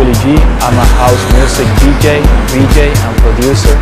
Willie G. I'm a house music DJ, VJ, and producer.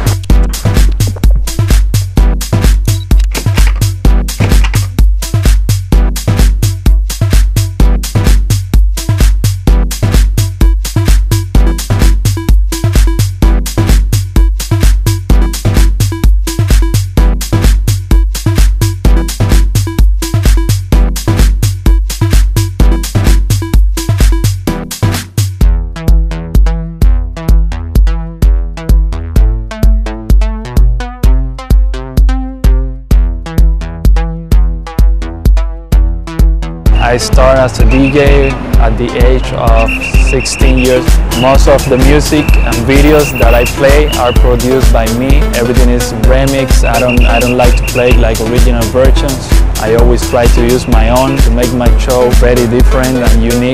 I started as a DJ at the age of 16 years. Most of the music and videos that I play are produced by me. Everything is remixed. I don't like to play like original versions. I always try to use my own to make my show very different and unique.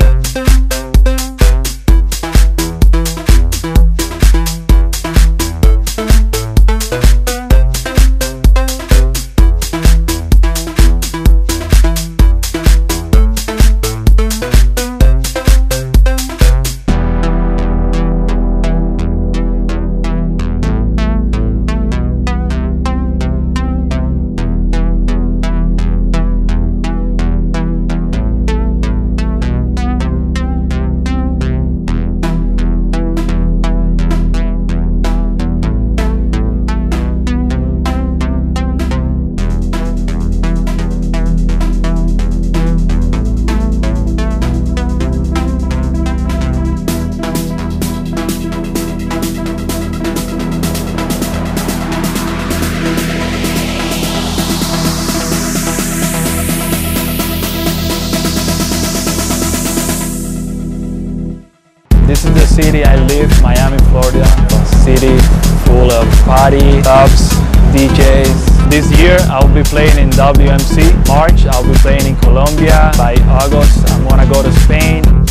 This is the city I live, Miami, Florida. A city full of party, clubs, DJs. This year I'll be playing in WMC. March I'll be playing in Colombia. By August I'm gonna go to Spain.